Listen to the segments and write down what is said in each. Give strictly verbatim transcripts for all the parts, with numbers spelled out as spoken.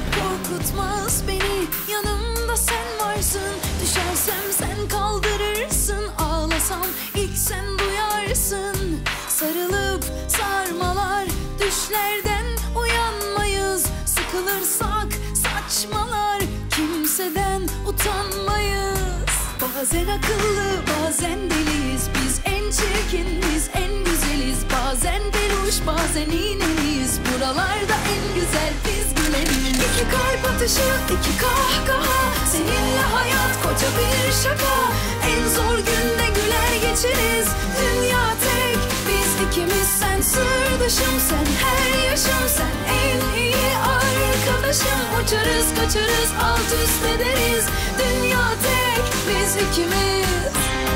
korkutmaz beni. Yanımda sen varsın. Düşersem sen kaldırırsın. Ağlasam ilk sen duyarsın. Sarılıp sarmalar, düşlerden uyanmayız. Sıkılırsak saçmalar, kimseden utanmayız. Bazen akıllı, bazen deliyiz. Biz en çirkin, biz en güzeliz. Bazen peluş, bazen iğneliyiz. Buralarda en güzel biz güleriz. İki kalp atışı, iki kahkaha. Seninle hayat koca bir şaka. En zor günde güler geçeriz. Dünya tek, biz ikimiz. Sen sırdaşım, sen her yaşım. Sen en iyi arkadaşım. Uçarız kaçarız, alt üst ederiz. Dünya tek, biz ikimiz.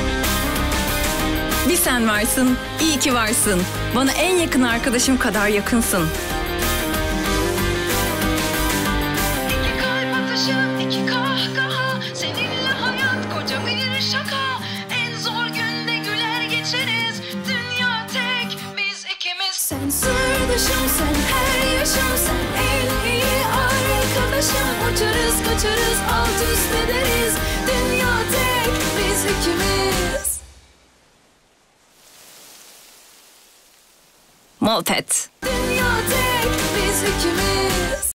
Bir sen varsın, iyi ki varsın. Bana en yakın arkadaşım kadar yakınsın. İki kalp atışı, iki kahkaha. Seninle hayat koca bir şaka. En zor günde güler geçeriz. Dünya tek, biz ikimiz. Sen sırdaşım, sen her yaşım. Sen en iyi arkadaşım. Uçarız kaçarız, alt üst ederiz. Dünya tek, biz ikimiz. Molped. Dünya tek, biz ikimiz.